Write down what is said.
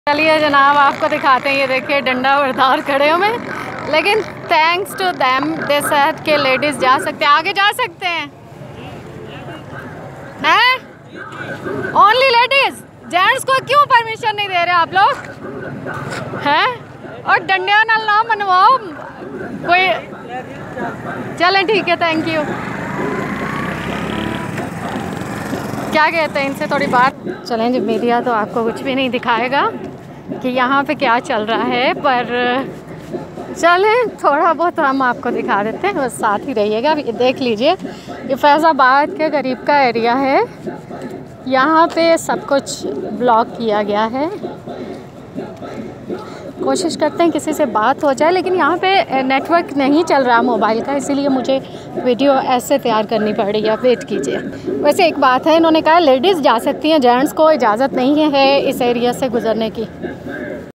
चलिए जनाब, आपको दिखाते हैं। ये देखिए डंडा बरदार खड़े हुए, लेकिन thanks to them they said के लेडीज़ जा सकते हैं, आगे जा सकते हैं। ओनली लेडीज़, जेंट्स को क्यों परमिशन नहीं दे रहे आप लोग हैं? और डंडे नाल ना मनवाओ कोई। चलें ठीक है, थैंक यू। क्या कहते हैं इनसे थोड़ी बात। चलें, जब मीडिया तो आपको कुछ भी नहीं दिखाएगा कि यहाँ पे क्या चल रहा है, पर चलें थोड़ा बहुत हम आपको दिखा देते हैं, बस साथ ही रहिएगा। ये देख लीजिए, ये फैज़ाबाद के करीब का एरिया है। यहाँ पे सब कुछ ब्लॉक किया गया है। कोशिश करते हैं किसी से बात हो जाए, लेकिन यहाँ पे नेटवर्क नहीं चल रहा मोबाइल का, इसीलिए मुझे वीडियो ऐसे तैयार करनी पड़ रही है। वेट कीजिए। वैसे एक बात है, इन्होंने कहा लेडीज़ जा सकती हैं, जेंट्स को इजाज़त नहीं है इस एरिया से गुज़रने की।